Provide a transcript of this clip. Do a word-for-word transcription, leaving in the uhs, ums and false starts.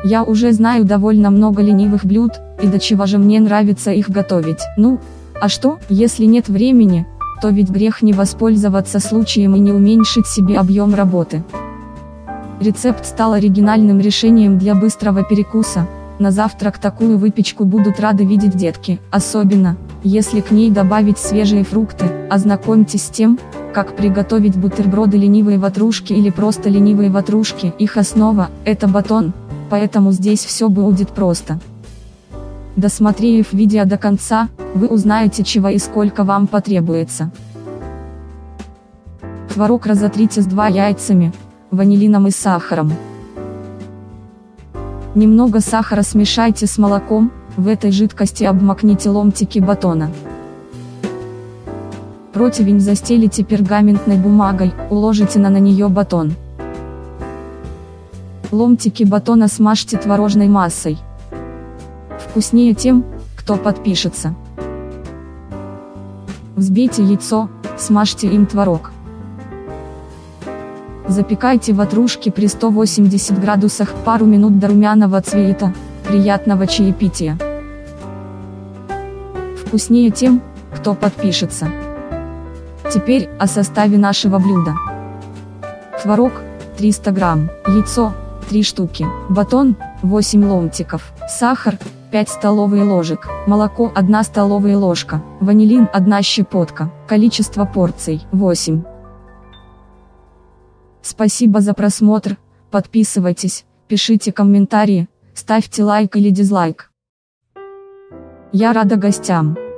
Я уже знаю довольно много ленивых блюд, и до чего же мне нравится их готовить. Ну, а что, если нет времени, то ведь грех не воспользоваться случаем и не уменьшить себе объем работы. Рецепт стал оригинальным решением для быстрого перекуса. На завтрак такую выпечку будут рады видеть детки, особенно, если к ней добавить свежие фрукты. Ознакомьтесь с тем, как приготовить бутерброды ленивые ватрушки или просто ленивые ватрушки. Их основа – это батон, поэтому здесь все будет просто. Досмотрев видео до конца, вы узнаете, чего и сколько вам потребуется. Творог разотрите с двумя яйцами, ванилином и сахаром. Немного сахара смешайте с молоком, в этой жидкости обмакните ломтики батона. Противень застелите пергаментной бумагой, уложите на, на нее батон. Ломтики батона смажьте творожной массой. Вкуснее тем, кто подпишется. Взбейте яйцо, смажьте им творог. Запекайте ватрушки при ста восьмидесяти градусах пару минут до румяного цвета. Приятного чаепития! Вкуснее тем, кто подпишется. Теперь о составе нашего блюда. Творог триста грамм, яйцо три штуки, батон восемь ломтиков, сахар пять столовых ложек, молоко одна столовая ложка, ванилин одна щепотка, количество порций восемь. Спасибо за просмотр, подписывайтесь, пишите комментарии, ставьте лайк или дизлайк. Я рада гостям.